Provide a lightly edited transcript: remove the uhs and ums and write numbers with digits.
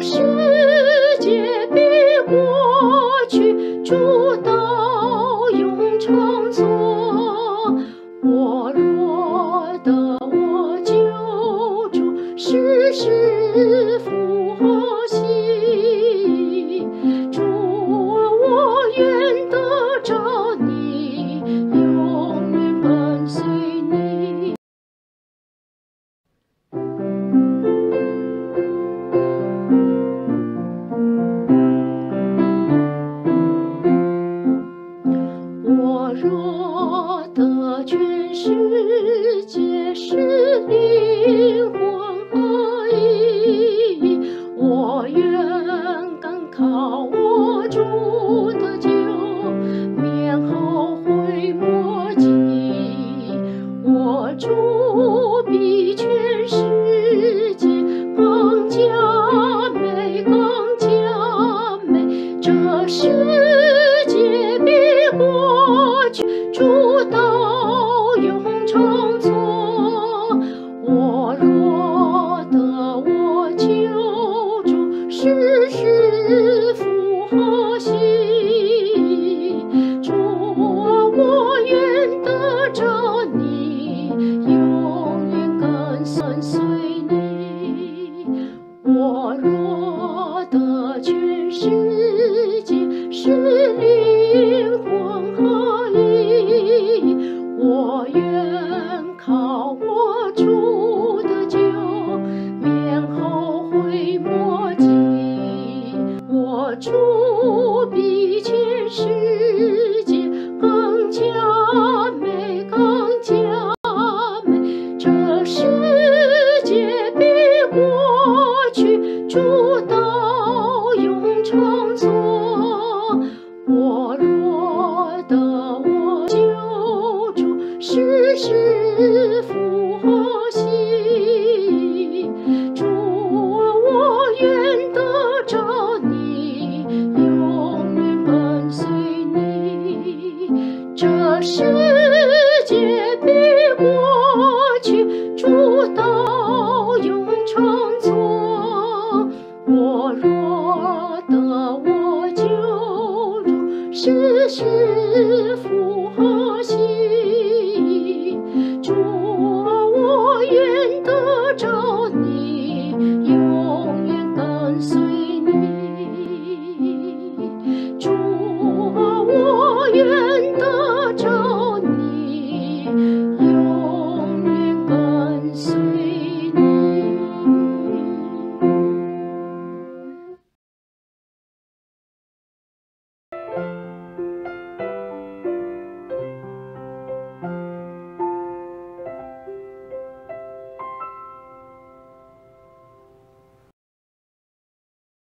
世界比过去主道永长存。我若得我救主，世世复和喜。主啊，我愿得着你，永远跟随你。我若得全世界，使灵魂合一，我愿赶靠我主的救，免后悔莫及。我主比全世界更加美，更加美。这世界比过去主道永长存。我若得我救主，世世复和喜。主啊，我愿得着你，永远跟随你。我若得全世界，使灵魂合一，我愿靠我主的救，免后悔莫及。我主比全世界更加美，更加美。这世界比过去主道永长存。我若得我救主，世世复和喜。主啊，我愿得着你，永远跟随你。这世界比过去主道永长存。我若得我救主，世世